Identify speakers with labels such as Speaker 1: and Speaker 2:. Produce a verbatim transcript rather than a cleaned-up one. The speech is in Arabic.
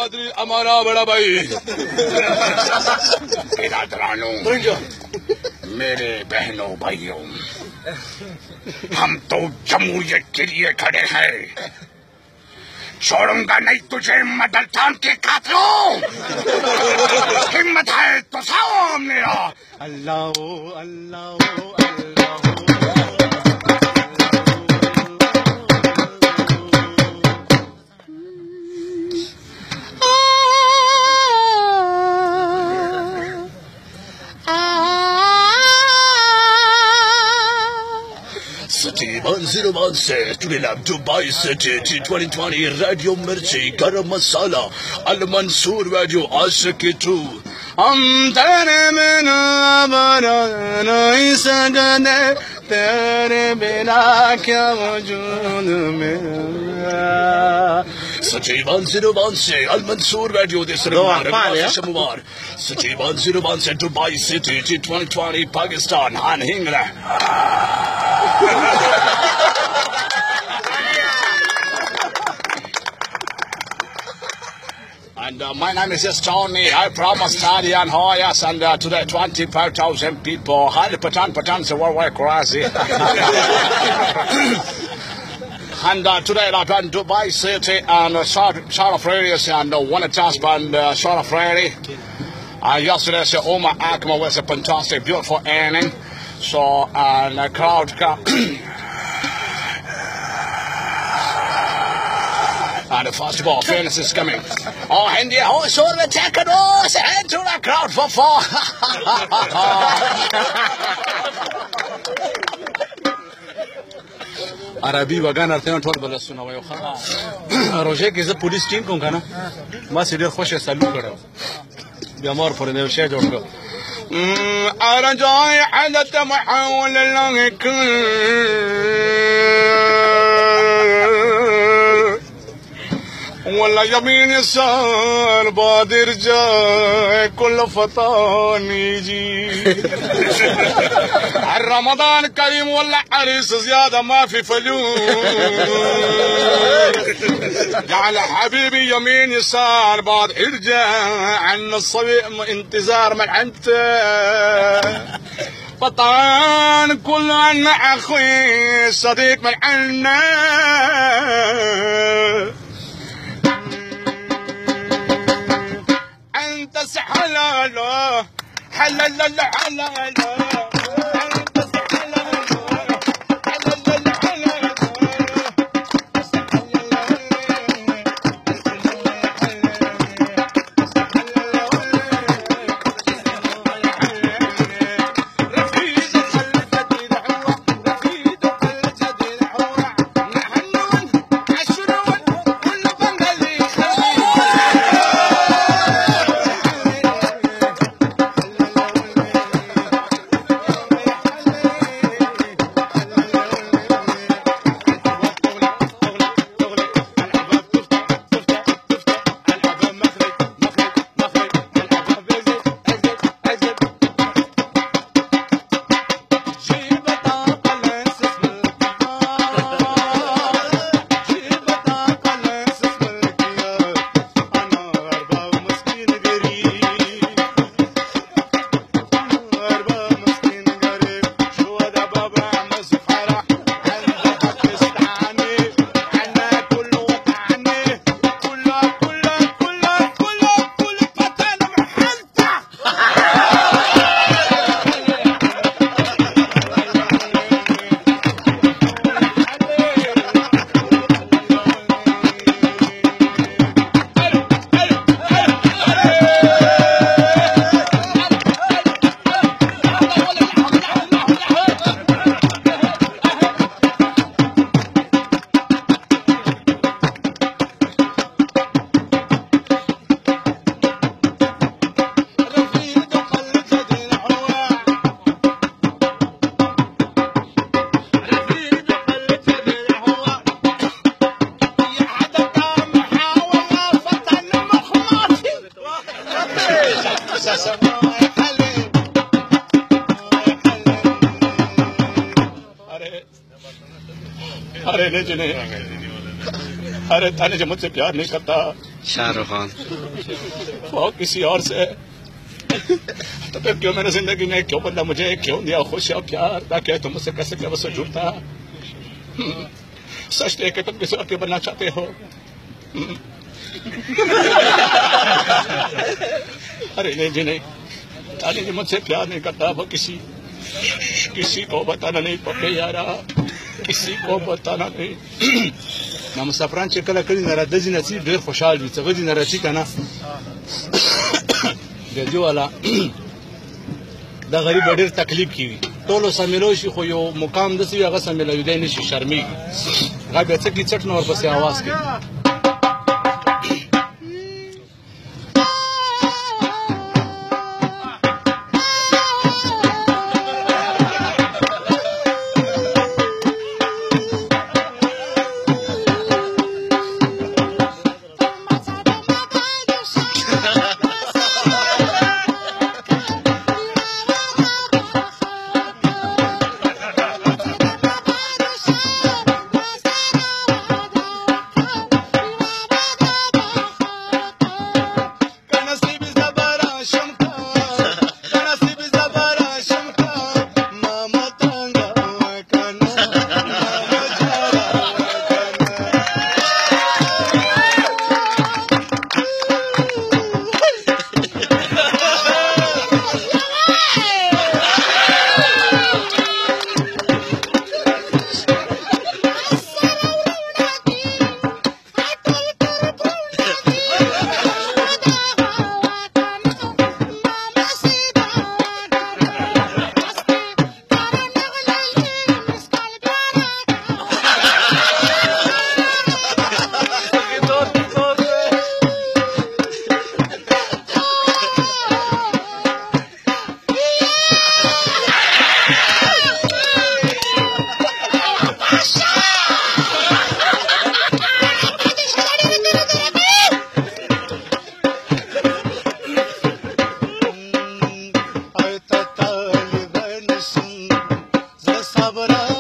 Speaker 1: पादरी हमारा बड़ा भाई। मेरे बहनों भाइयों, हम तो जमहूरियत के लिए खड़े हैं। छोड़ूंगा नहीं तुझे मदरतान के कातलों। हिम्मत है तो साओ मेरा।
Speaker 2: अल्लाह अल्लाह अल्लाह।
Speaker 1: City one oh one से ट्रिलम Dubai city T twenty twenty radio Mirchi Garam Masala Al Mansoor radio Aashiqui two. हम तेरे बिना बना नहीं सकते, तेरे बिना क्या वजूद मेरा। City one oh one से अल मंसूर रेडियो दे सरमार शमुआर। City one oh one से Dubai city T twenty twenty Pakistan हान हिंगला। And uh, my name is just Tony. I promised Tadi and Hoyas, and uh, today twenty-five thousand people. Hadi Patan Patan's a worldwide crazy. And uh, today I'm in Dubai City and uh, Shara Fradius and uh, one task and uh, Shara Fradi. Uh, yesterday, so Omar Akmal was a fantastic, beautiful evening. So, and the crowd got. And the festival fairness is coming. Oh, and the horse on the Tekanos and to the crowd for four.
Speaker 2: عربي وغان ارتين ټول بل سونه وایو خا روزه کې زه پولیس ټیم کوم کنه ما سې ډېر خوشاله سلو کړم بیا مور پر نه شي جوړ کړ
Speaker 1: ارجع على تمحول الله كل ولا يمين يسار بادر جاء كل فطان يجي رمضان كريم ولا عريس زيادة ما في فلوس جعل حبيبي يمين يسار بعد ارجع عن الصبي انتظار من انت فطان كل عنا اخوي صديق من عنا انت سحلاله حلل حلاله अरे ने जिन्हें अरे थाने जो मुझसे प्यार नहीं करता
Speaker 3: शाहरुख खान।
Speaker 1: वो किसी और से तो फिर क्यों मैंने जिंदगी में क्यों बदला मुझे, क्यों दिया खुश और प्यार, ताकि तुम मुझसे कैसे क्या वैसे झूठा सच लेके तुम किसी और के बनना चाहते हो। अरे नहीं जी नहीं, ताली जी मुझसे प्यार नहीं करता, वो किसी किसी को बताना नहीं पपे यारा, किसी को बताना नहीं। ना मुसाफरान چې کله کړي نه راځي نصیب ډېر خوشحال وي، څه غدي نه راځي کنه د دې والا دا غریب ډېر تکلیف کوي، ټولو سمېلو شي خو یو مقام داسې وي هغه سمېلوي دی نشي، شرمېږي، هغه بیا څه کړي چټ نه ورپسې اواز کوي.
Speaker 4: Sabra